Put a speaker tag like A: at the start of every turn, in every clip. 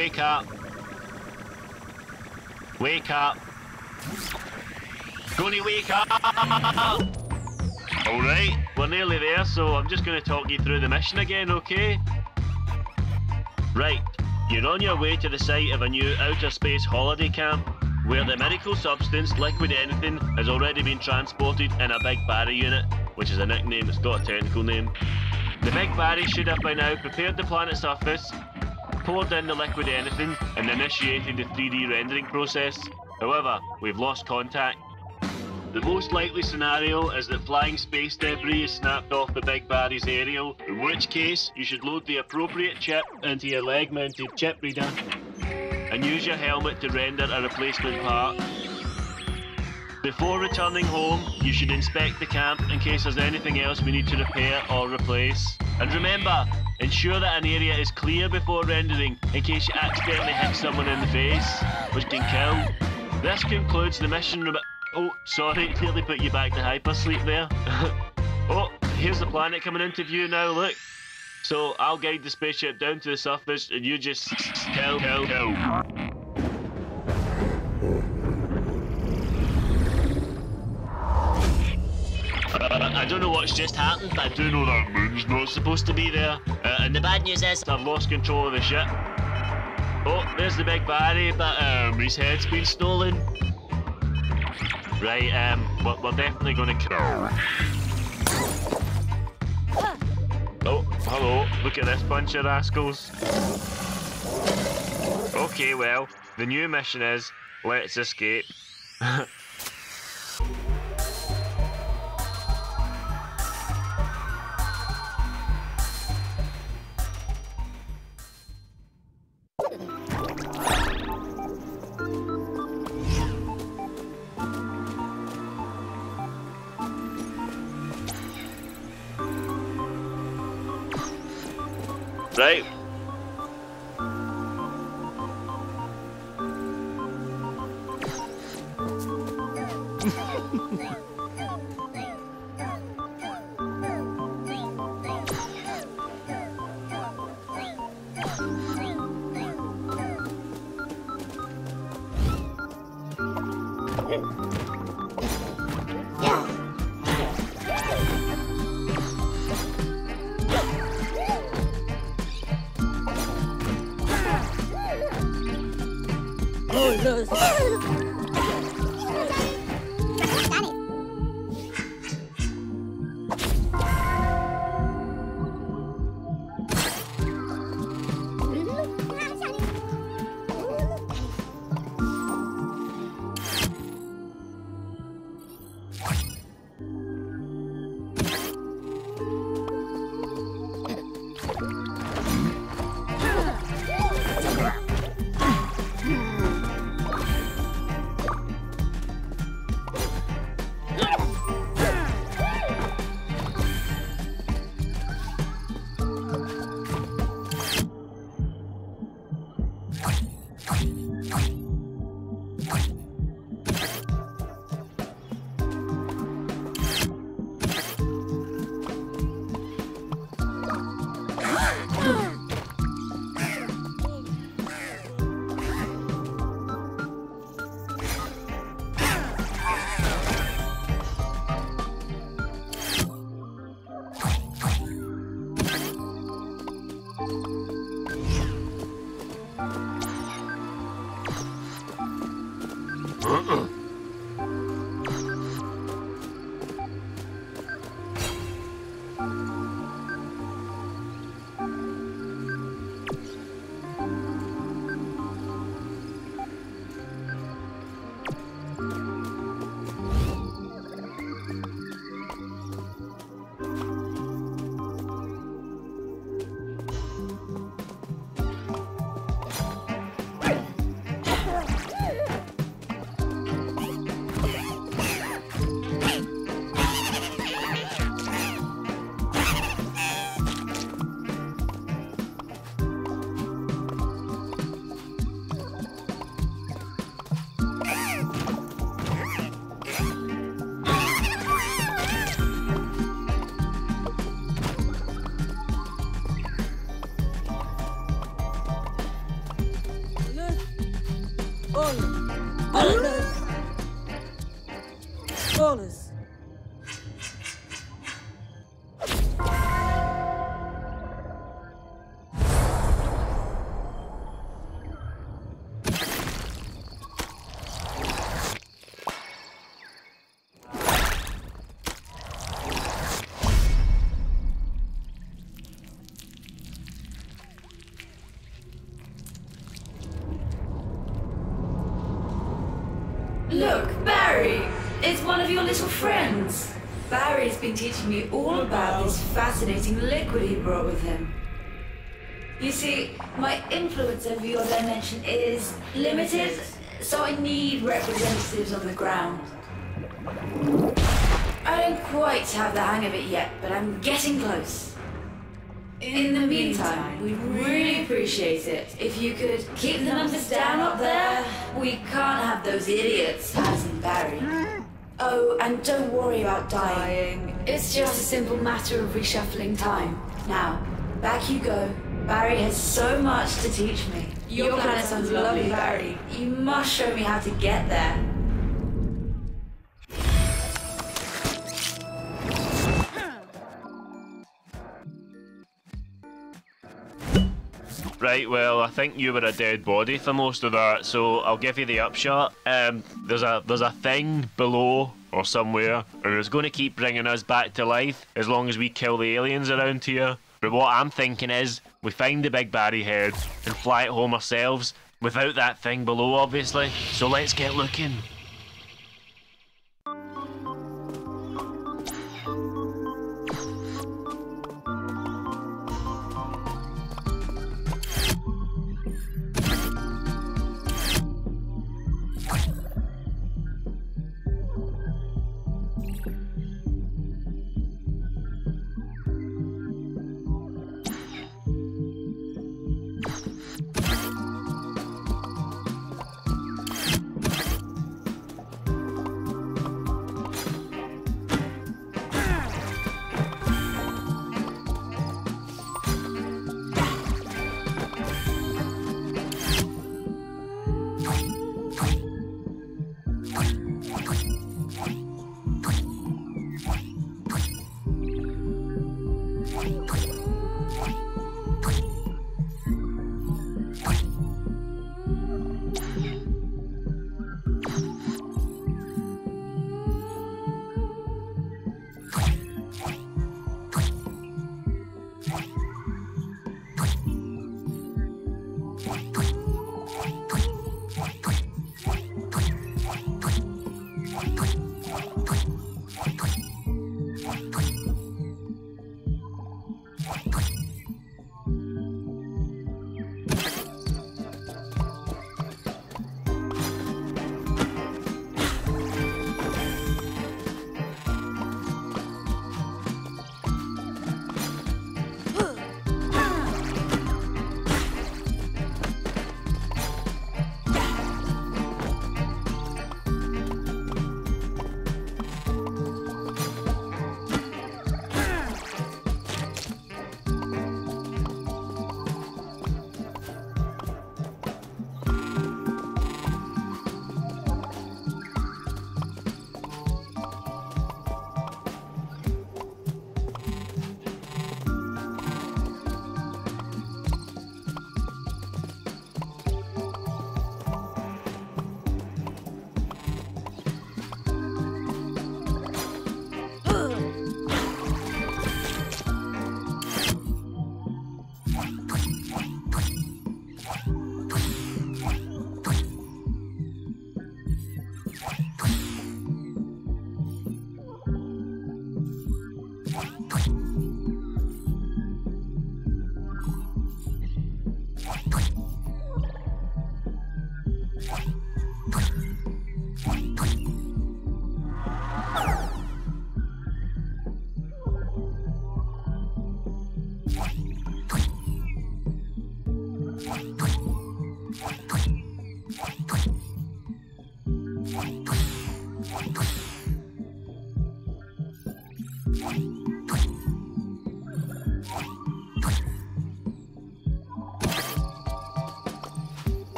A: Wake up. Wake up. Gonna wake up! Alright, we're nearly there, so I'm just going to talk you through the mission again, okay? Right, you're on your way to the site of a new outer space holiday camp, where the miracle substance, Liquid Anything, has already been transported in a Big Barry unit, which is a nickname, it's got a technical name. The Big Barry should have by now prepared the planet's surface, poured in the Liquid Anything, and initiated the 3D rendering process. However, we've lost contact. The most likely scenario is that flying space debris is snapped off the Big Barry's aerial, in which case you should load the appropriate chip into your leg-mounted chip reader and use your helmet to render a replacement part. Before returning home, you should inspect the camp in case there's anything else we need to repair or replace. And remember, ensure that an area is clear before rendering in case you accidentally hit someone in the face, which can kill. This concludes the mission. Oh, sorry, nearly put you back to hypersleep there. Oh, here's the planet coming into view now, look. So I'll guide the spaceship down to the surface and you just kill. I don't know what's just happened, but I do know that moon's not supposed to be there. And the bad news is I've lost control of the ship. Oh, there's the Big Barry, but his head's been stolen. Right, we're definitely gonna kill. Oh, hello, look at this bunch of rascals. Okay, well, the new mission is, let's escape. Right.
B: scholars.
C: Look, Barry! It's one of your little friends. Barry's been teaching me all about this fascinating liquid he brought with him. You see, my influence over your dimension is limited, so I need representatives on the ground. I don't quite have the hang of it yet, but I'm getting close. In the meantime, we'd really appreciate it if you could keep the numbers down up there. We can't have those idiots passing Barry. Oh, and don't worry about dying. It's just a simple matter of reshuffling time. Now, back you go. Barry has so much to teach me. Your planet sounds lovely, Barry. You must show me how to get there.
A: Right, well, I think you were a dead body for most of that, so I'll give you the upshot. There's a thing below or somewhere, and it's going to keep bringing us back to life as long as we kill the aliens around here. But what I'm thinking is, we find the Big Barry head and fly it home ourselves, without that thing below, obviously. So let's get looking.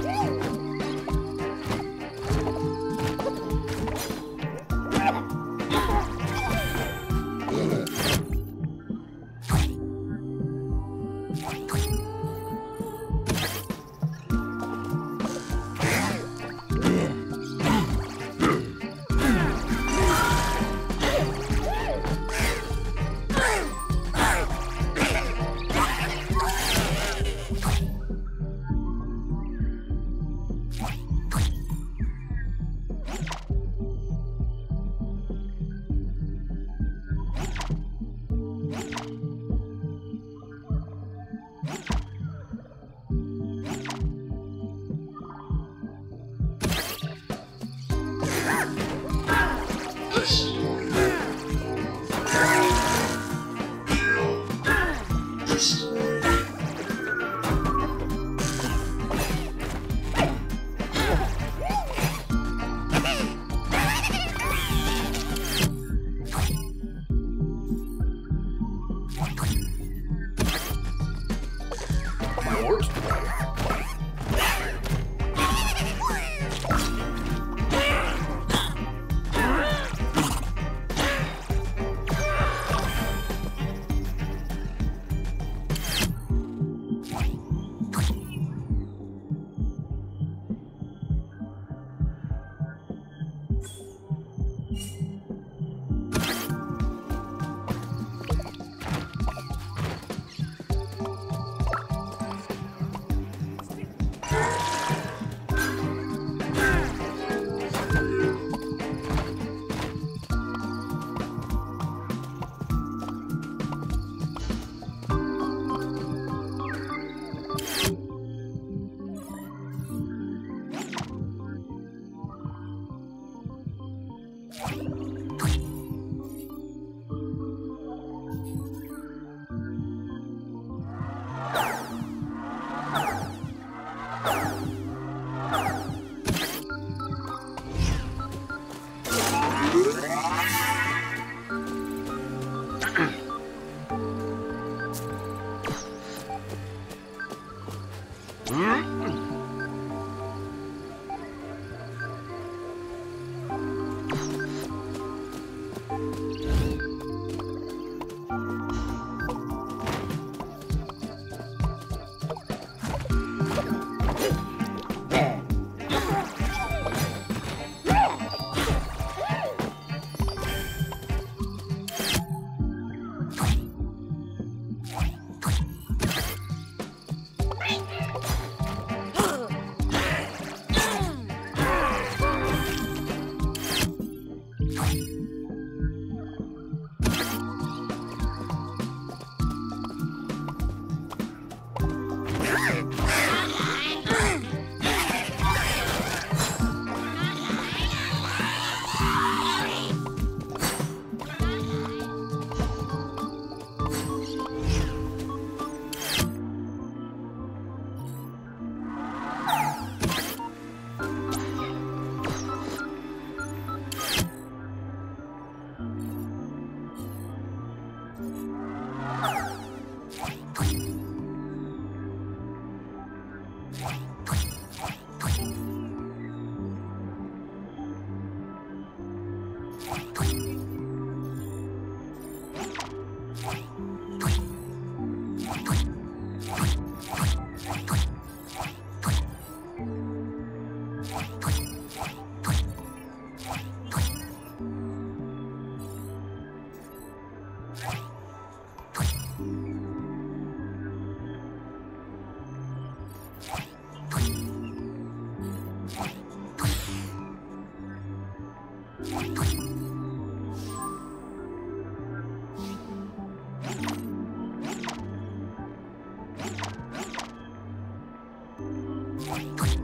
B: What?